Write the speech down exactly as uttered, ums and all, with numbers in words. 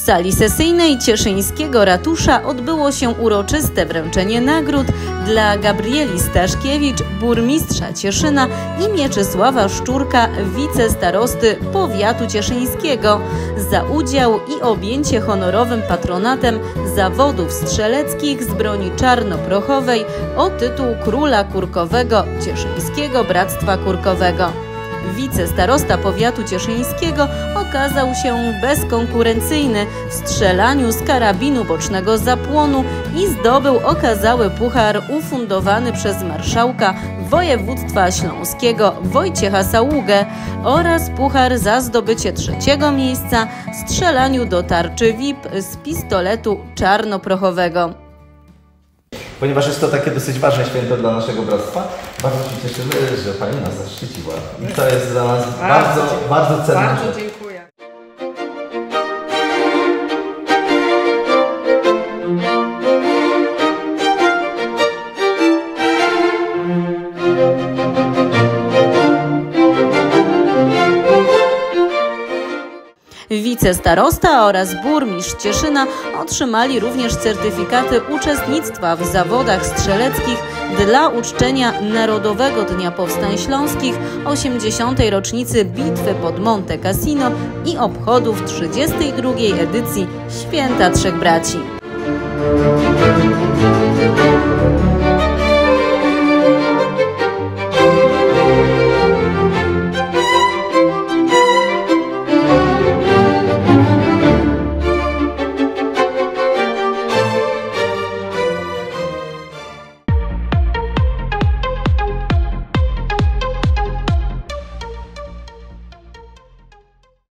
sali sesyjnej cieszyńskiego ratusza odbyło się uroczyste wręczenie nagród dla Gabrieli Staszkiewicz, burmistrza Cieszyna, i Mieczysława Szczurka, wicestarosty powiatu cieszyńskiego, za udział i objęcie honorowym patronatem zawodów strzeleckich z broni czarnoprochowej o tytuł Króla Kurkowego Cieszyńskiego Bractwa Kurkowego. Wicestarosta powiatu cieszyńskiego okazał się bezkonkurencyjny w strzelaniu z karabinu bocznego zapłonu i zdobył okazały puchar ufundowany przez marszałka województwa śląskiego Wojciecha Saługę oraz puchar za zdobycie trzeciego miejsca w strzelaniu do tarczy V I P z pistoletu czarnoprochowego. Ponieważ jest to takie dosyć ważne święto dla naszego bractwa, bardzo się cieszymy, że Pani nas zaszczyciła. I to jest dla nas bardzo, bardzo, bardzo cenne. Bardzo dziękuję. Wicestarosta oraz burmistrz Cieszyna otrzymali również certyfikaty uczestnictwa w zawodach strzeleckich dla uczczenia Narodowego Dnia Powstań Śląskich, osiemdziesiątej rocznicy Bitwy pod Monte Cassino i obchodów trzydziestej drugiej edycji Święta Trzech Braci.